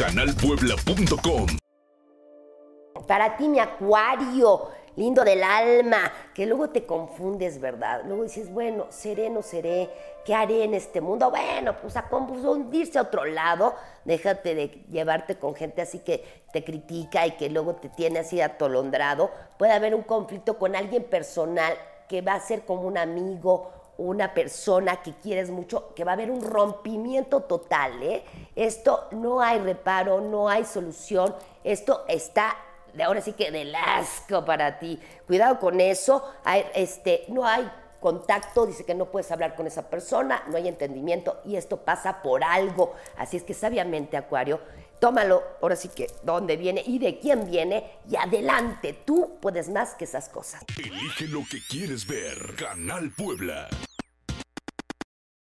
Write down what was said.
canalpuebla.com. Para ti, mi Acuario, lindo del alma, que luego te confundes, ¿verdad? Luego dices, bueno, seré, no seré, ¿qué haré en este mundo? Bueno, pues a hundirse a otro lado, déjate de llevarte con gente así que te critica y que luego te tiene así atolondrado. Puede haber un conflicto con alguien personal que va a ser como un amigo, una persona que quieres mucho, que va a haber un rompimiento total, ¿eh? Esto no hay reparo, no hay solución, esto está de ahora sí que del asco para ti. Cuidado con eso, no hay contacto, dice que no puedes hablar con esa persona, no hay entendimiento y esto pasa por algo. Así es que sabiamente, Acuario, tómalo ahora sí que dónde viene y de quién viene y adelante, tú puedes más que esas cosas. Elige lo que quieres ver. Canal Puebla.